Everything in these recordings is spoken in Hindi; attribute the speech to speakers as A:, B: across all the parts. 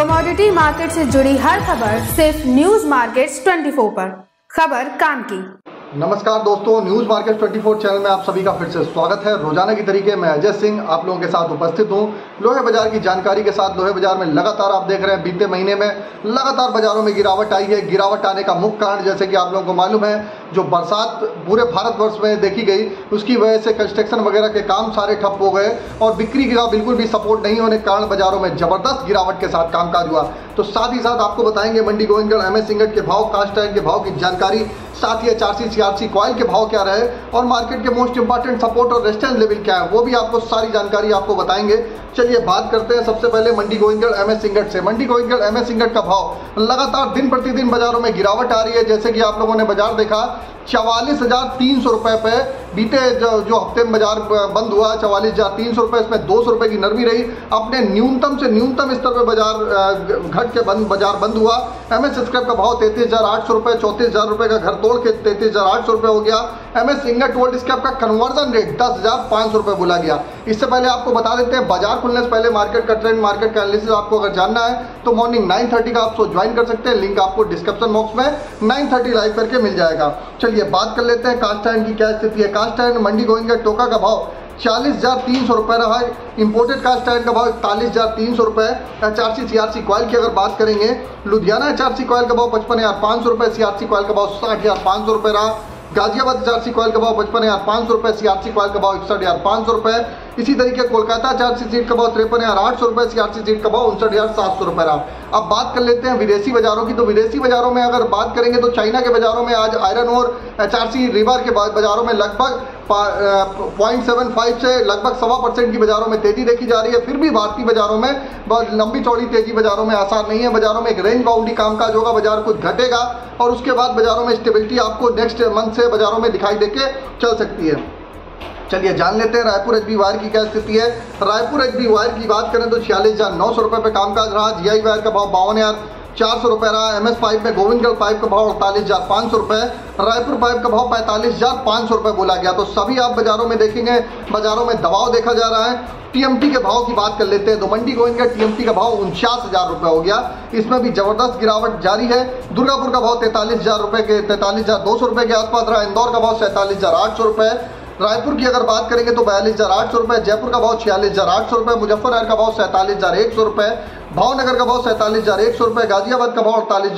A: कमोडिटी मार्केट से जुड़ी हर खबर सिर्फ न्यूज मार्केट्स 24 पर। खबर काम की।
B: नमस्कार दोस्तों, न्यूज मार्केट 24 चैनल में आप सभी का फिर से स्वागत है। रोजाना की तरीके मैं अजय सिंह आप लोगों के साथ उपस्थित हूं लोहे बाजार की जानकारी के साथ। लोहे बाजार में लगातार आप देख रहे हैं बीते महीने में लगातार बाजारों में गिरावट आई है। गिरावट आने का मुख्य कारण जैसे कि आप लोगों को मालूम है, जो बरसात पूरे भारतवर्ष में देखी गई उसकी वजह से कंस्ट्रक्शन वगैरह के काम सारे ठप हो गए और बिक्री का बिल्कुल भी सपोर्ट नहीं होने के कारण बाजारों में जबरदस्त गिरावट के साथ कामकाज हुआ। तो साथ ही साथ आपको बताएंगे मंडी गोविंदगढ़ MS इंगट के भाव, कास्ट आयरन के भाव की जानकारी, साथ ही HRC CRC कॉइल के भाव क्या रहे और मार्केट के मोस्ट इंपॉर्टेंट सपोर्ट और रेजिस्टेंस लेवल क्या है वो भी आपको सारी जानकारी आपको बताएंगे। चलिए बात करते हैं सबसे पहले मंडी गोविंदगढ़ MS इंगट से। मंडी गोविंदगढ़ MS इंगट का भाव लगातार दिन प्रतिदिन बाजारों में गिरावट आ रही है। जैसे कि आप लोगों ने बाजार देखा 44,300 रुपए पे बीते जो हफ्ते में बाजार बंद हुआ 44,300 रुपए, इसमें 200 रुपए की नरमी रही। अपने न्यूनतम से न्यूनतम स्तर पे बाजार घट के बाजार बंद हुआ। MS स्क्रैप का भाव 33,800 रुपए, 34,000 रुपए का घर तोड़ के 33,800 रुपए हो गया। MS इंगट गोल्ड स्क्रैप का कन्वर्जन रेट 10,500 रुपए बोला गया। इससे पहले आपको बता देते हैं बाजार खुलने से पहले मार्केट का ट्रेंड, मार्केट का एनालिसिस आपको अगर जानना है तो मॉर्निंग 9:30 का आप शो ज्वाइन कर सकते हैं। लिंक आपको डिस्क्रिप्शन बॉक्स में 9:30 लाइव करके मिल जाएगा। चलिए बात कर लेते हैं कास्ट आयरन की क्या स्थिति है। कास्ट आयरन मंडी गोविंदगढ़ टोका का भाव 40,300 रुपए रहा है। इंपोर्टेड कास्ट आयरन का भाव 41,300 रुपए। HRC CRC कॉइल की अगर बात करेंगे, लुधियाना HRC कॉइल का भाव 55,500 रुपए, CRC कॉइल का भाव 60,500 रुपए रहा। गाजियाबाद HRC कॉइल का भाव 55,500 रुपए, CRC कॉइल का भाव 61,500 रुपए। इसी तरीके कोलकाता HRC सीट का भाव 53,800 रुपए, CRC सीट का भाव 59,700 रुपए रहा। अब बात कर लेते हैं विदेशी बाजारों की। तो विदेशी बाजारों में अगर बात करेंगे तो चाइना के बाजारों में आज आयरन और HRC रिवर के बाजारों में लगभग 0.75 से लगभग 1.25% की बाजारों में तेजी देखी जा रही है। फिर भी भारतीय बाजारों में बहुत लंबी चौड़ी तेजी बाजारों में आसार नहीं है। बाजारों में एक रेंज बाउंड्री कामकाज होगा, बाजार कुछ घटेगा और उसके बाद बाजारों में स्टेबिलिटी आपको नेक्स्ट मंथ से बाजारों में दिखाई देके चल सकती है। चलिए जान लेते हैं रायपुर HB वायर की क्या स्थिति है। रायपुर HB वायर की बात करें तो 46,900 रुपए पे कामकाज रहा। GI वायर का भाव 52,400 रुपए रहा। MS पाइप में गोविंदगढ़ पाइप का भाव 48,500 रुपए, रायपुर पाइप का भाव 45,500 रुपए बोला गया। तो सभी आप बाजारों में देखेंगे बाजारों में दबाव देखा जा रहा है। TMT के भाव की बात कर लेते हैं तो मंडी गोविंदगढ़ TMT का भाव 49,000 रुपए हो गया। इसमें भी जबरदस्त गिरावट जारी है। दुर्गापुर का भाव 43,000 रुपए के 43,200 रुपए के आसपास रहा। इंदौर का भाव 47,800 रुपए। रायपुर की अगर बात करेंगे तो 42,800 रुपए, जयपुर का भाव 46,800 रुपए, मुजफ्फरनगर का भाव 47,100 रुपए, भावनगर का भाव 47,100 रुपए, गाजियाबाद का भाव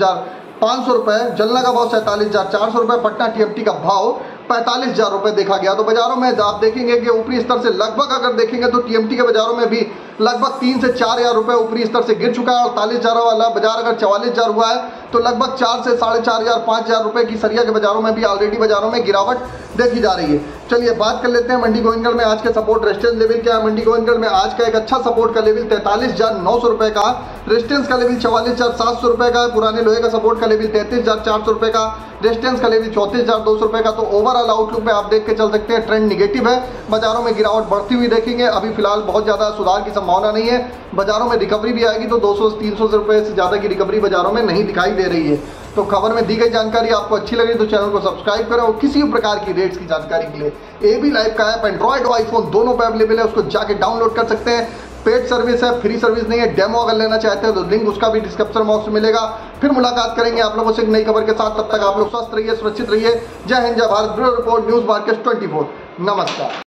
B: 48,500 रुपए, जलना का भाव 47,400 रुपए, पटना TMT का भाव 45,000 रुपए देखा गया। तो बाजारों में आप देखेंगे कि ऊपरी स्तर से लगभग अगर देखेंगे तो TMT के बाजारों में भी लगभग 3 से 4,000 रुपए ऊपरी स्तर से गिर चुका है। 48,000 वाला बाजार अगर 44,000 हुआ है तो लगभग 4 से 4,500 5,000 रुपए की सरिया के बाजारों में भी ऑलरेडी बाजारों में गिरावट देखी जा रही है। चलिए बात कर लेते हैं मंडी गोविंदगढ़ में आज के सपोर्ट रेजिस्टेंस लेवल क्या है। मंडी गोविंदगढ़ में आज का एक अच्छा सपोर्ट का लेवल 43,900 रुपए का, रेजिस्टेंस का लेवल 44,700 रुपए का, पुराने लोहे का सपोर्ट का लेवल 33,400 रुपए का, रेजिस्टेंस का लेवल 34,200 रुपए का। तो ओवरऑल आउटलुक में आप देख के चल सकते हैं ट्रेंड निगेटिव है। बाजारों में गिरावट बढ़ती हुई देखेंगे। अभी फिलहाल बहुत ज्यादा सुधार की संभावना नहीं है। बाजारों में रिकवरी भी आएगी तो 200-300 रुपए से ज्यादा की रिकवरी बाजारों में नहीं दिखाई दे रही है। तो खबर में दी गई जानकारी आपको अच्छी लगी तो चैनल को सब्सक्राइब करें और किसी भी प्रकार की रेट्स की जानकारी के लिए AB लाइव का ऐप एंड्रॉइड और आईफोन दोनों पे अवेलेबल है, उसको जाके डाउनलोड कर सकते हैं। पेड सर्विस है, फ्री सर्विस नहीं है। डेमो अगर लेना चाहते हैं तो लिंक उसका भी डिस्क्रिप्शन बॉक्स में मिलेगा। फिर मुलाकात करेंगे आप लोगों से एक नई खबर के साथ। तब तक आप लोग स्वस्थ रहिए, सुरक्षित रहिए। जय हिंद, जय Bharat. Bureau report, news market 24। नमस्कार।